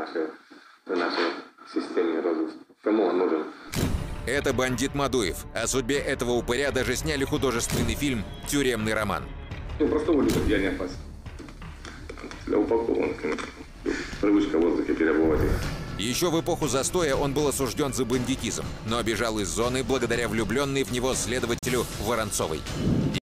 нашей системе розыска. Кому он нужен? Это бандит Мадуев. О судьбе этого упыря даже сняли художественный фильм «Тюремный роман». Простого люда я не опасен. Для упакованных, привычка в воздухе переобувать их. Еще в эпоху застоя он был осужден за бандитизм, но бежал из зоны благодаря влюбленной в него следователю Воронцовой.